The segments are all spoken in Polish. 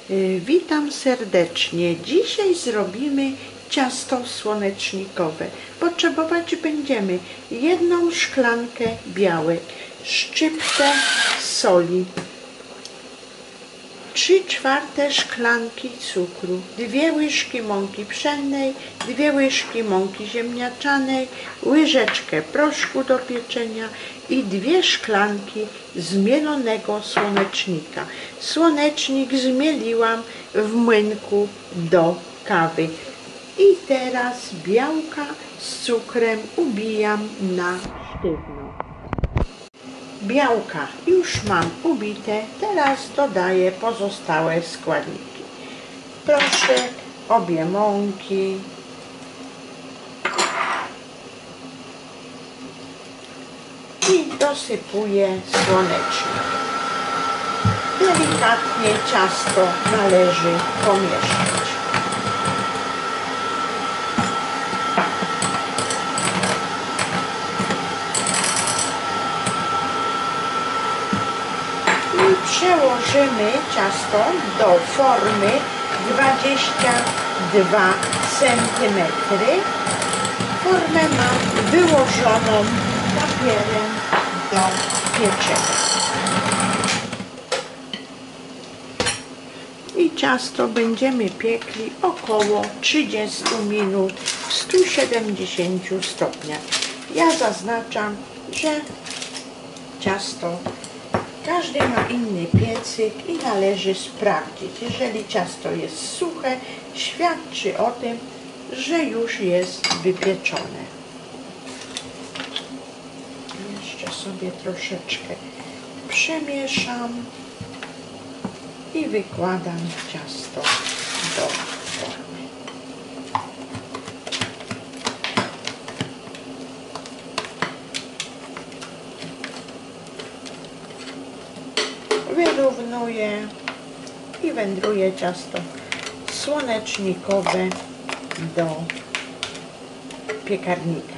Witam serdecznie. Dzisiaj zrobimy ciasto słonecznikowe. Potrzebować będziemy 1 szklankę białek, szczyptę soli, 3/4 szklanki cukru, 2 łyżki mąki pszennej, 2 łyżki mąki ziemniaczanej, łyżeczkę proszku do pieczenia i 2 szklanki zmielonego słonecznika. Słonecznik zmieliłam w młynku do kawy. I teraz białka z cukrem ubijam na sztywno. Białka już mam ubite, teraz dodaję pozostałe składniki. Proszek, obie mąki, i dosypuję słonecznik. Delikatnie ciasto należy pomieszać. I przełożymy ciasto do formy 22 cm. Formę mam wyłożoną papierem do pieczenia. I ciasto będziemy piekli około 30 minut w 170 stopniach. Ja zaznaczam, że ciasto, każdy ma inny piecyk i należy sprawdzić. Jeżeli ciasto jest suche, świadczy o tym, że już jest wypieczone. Jeszcze sobie troszeczkę przemieszam i wykładam ciasto do formy. Wyrównuję i wędruje ciasto słonecznikowe do piekarnika.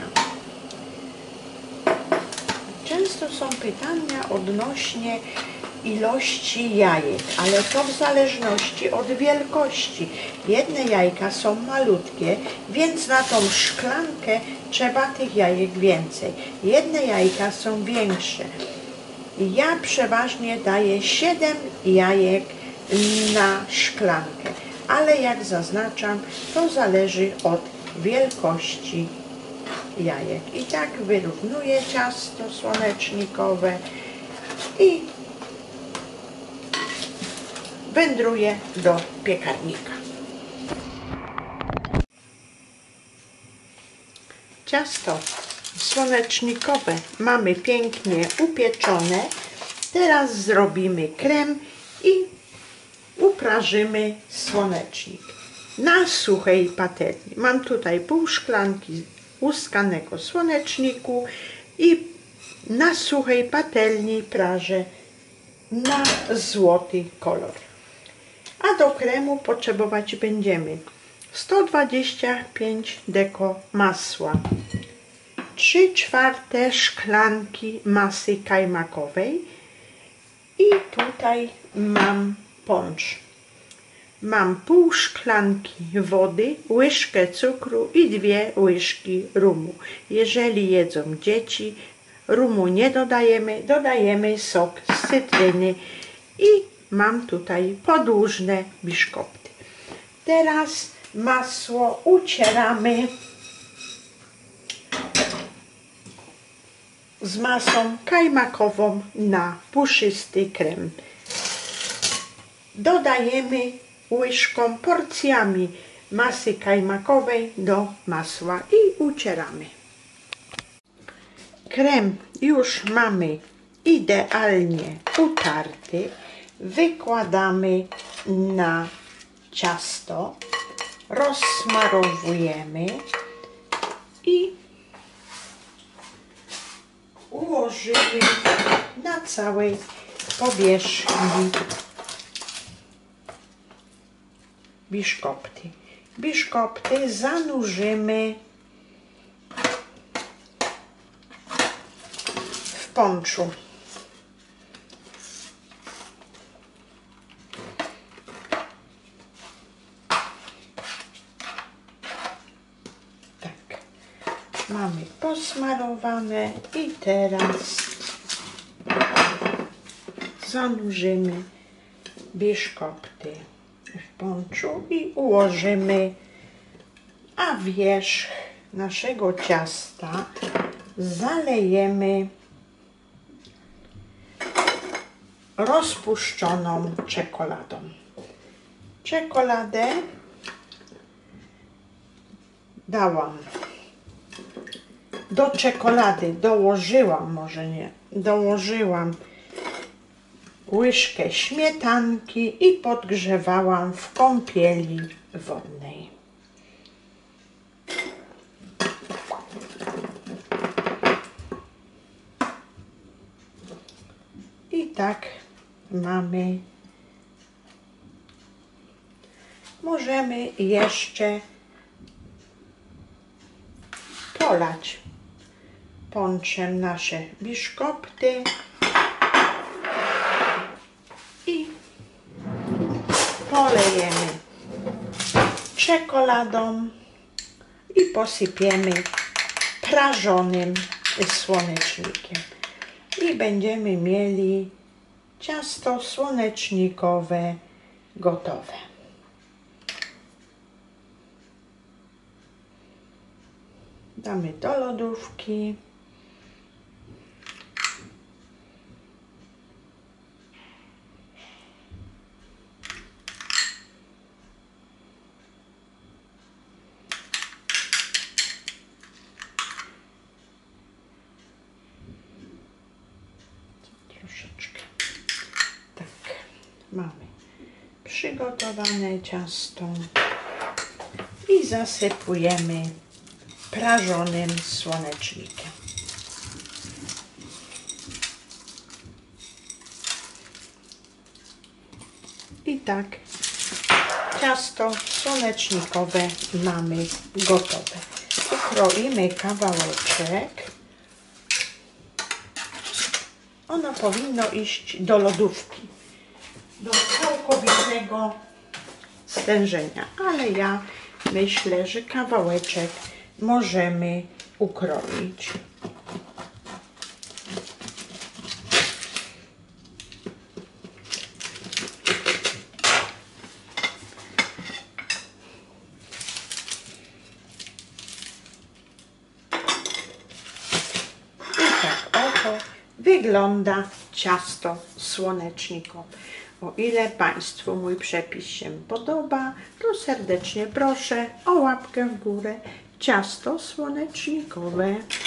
Często są pytania odnośnie ilości jajek, ale to w zależności od wielkości. Jedne jajka są malutkie, więc na tą szklankę trzeba tych jajek więcej. Jedne jajka są większe. Ja przeważnie daję 7 jajek na szklankę, ale jak zaznaczam, to zależy od wielkości jajek. I tak wyrównuję ciasto słonecznikowe i wędruję do piekarnika. Ciasto słonecznikowe mamy pięknie upieczone. Teraz zrobimy krem i uprażymy słonecznik na suchej patelni. Mam tutaj pół szklanki łuskanego słoneczniku i na suchej patelni prażę na złoty kolor. A do kremu potrzebować będziemy 125 deko masła, 3/4 szklanki masy kajmakowej i tutaj mam poncz. Mam pół szklanki wody, łyżkę cukru i 2 łyżki rumu. Jeżeli jedzą dzieci, rumu nie dodajemy, dodajemy sok z cytryny i mam tutaj podłużne biszkopty. Teraz masło ucieramy z masą kajmakową na puszysty krem. Dodajemy łyżką, porcjami masy kajmakowej do masła i ucieramy. Krem już mamy idealnie utarty. Wykładamy na ciasto, rozsmarowujemy i ułożymy na całej powierzchni biszkopty. Biszkopty zanurzymy w ponczu. mamy posmarowane i teraz zanurzymy biszkopty w ponczu i ułożymy, a wierzch naszego ciasta zalejemy rozpuszczoną czekoladą. Czekoladę dałam do czekolady, dołożyłam łyżkę śmietanki i podgrzewałam w kąpieli wodnej. I tak mamy. Możemy jeszcze polać ponczem nasze biszkopty i polejemy czekoladą i posypiemy prażonym słonecznikiem. I będziemy mieli ciasto słonecznikowe gotowe. Damy do lodówki. Troszeczkę. Tak, mamy przygotowane ciasto i zasypujemy prażonym słonecznikiem. I tak ciasto słonecznikowe mamy gotowe. Ukroimy kawałeczek. Ono powinno iść do lodówki, do całkowitego stężenia, ale ja myślę, że kawałeczek możemy ukroić. I tak oto wygląda ciasto słonecznikowe. O ile Państwu mój przepis się podoba, to serdecznie proszę o łapkę w górę. Ciasto słonecznikowe.